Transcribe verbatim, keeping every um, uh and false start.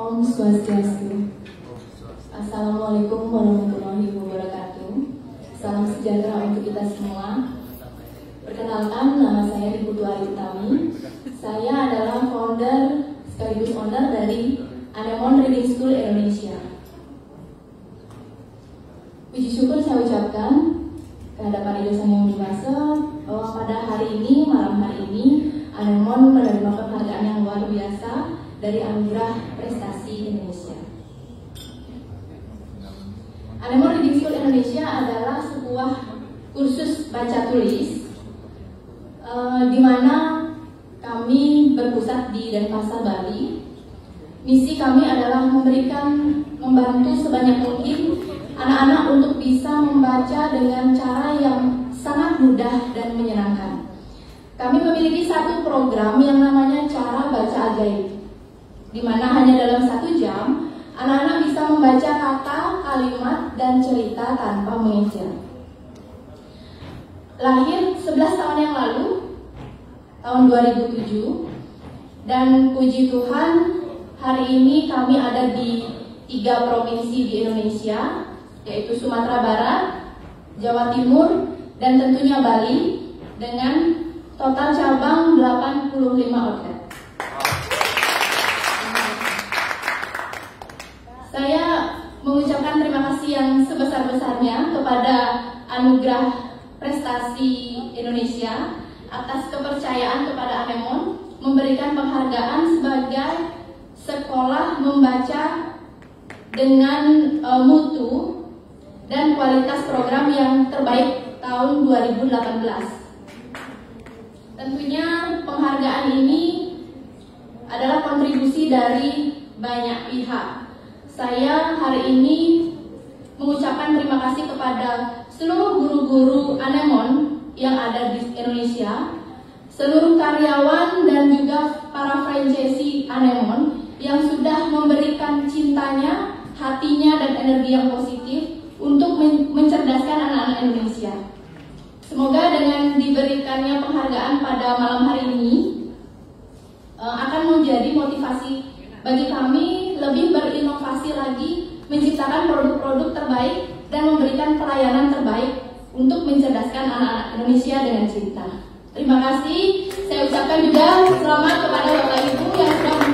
Om Swastiastu. Assalamualaikum warahmatullahi wabarakatuh. Salam sejahtera untuk kita semua. Perkenalkan, nama saya Ibu Tuari Utami. Saya adalah founder sekaligus owner dari Anemone Reading School Indonesia. Puji syukur saya ucapkan kehadapan Ibu Sang Yang Widi Wasa bahwa pada hari ini, malam hari ini, Anemone menerima penghargaan yang luar biasa dari Anugerah Prestasi Indonesia. Anemone Reading School Indonesia adalah sebuah kursus baca tulis uh, di mana kami berpusat di Denpasar, Bali. Misi kami adalah memberikan, membantu sebanyak mungkin anak-anak untuk bisa membaca dengan cara yang sangat mudah dan menyenangkan. Kami memiliki satu program yang namanya Cara Baca Ajaib, di mana hanya dalam satu jam anak-anak bisa membaca kata, kalimat, dan cerita tanpa mengejar. Lahir sebelas tahun yang lalu, tahun dua ribu tujuh, dan puji Tuhan hari ini kami ada di tiga provinsi di Indonesia, yaitu Sumatera Barat, Jawa Timur, dan tentunya Bali, dengan total cabang delapan puluh lima outlet. Saya mengucapkan terima kasih yang sebesar-besarnya kepada Anugerah Prestasi Indonesia atas kepercayaan kepada Anemone memberikan penghargaan sebagai sekolah membaca dengan uh, mutu dan kualitas program yang terbaik tahun dua ribu delapan belas. Tentunya penghargaan ini adalah kontribusi dari banyak pihak. Saya hari ini mengucapkan terima kasih kepada seluruh guru-guru Anemone yang ada di Indonesia, seluruh karyawan dan juga para franchisee Anemone yang sudah memberikan cintanya, hatinya, dan energi yang positif untuk mencerdaskan anak-anak Indonesia. Semoga dengan diberikannya penghargaan pada malam hari ini akan menjadi motivasi bagi kami lebih berinovasi lagi, menciptakan produk-produk terbaik dan memberikan pelayanan terbaik untuk mencerdaskan anak-anak Indonesia dengan cinta. Terima kasih. Saya ucapkan juga selamat kepada Bapak Ibu yang sudah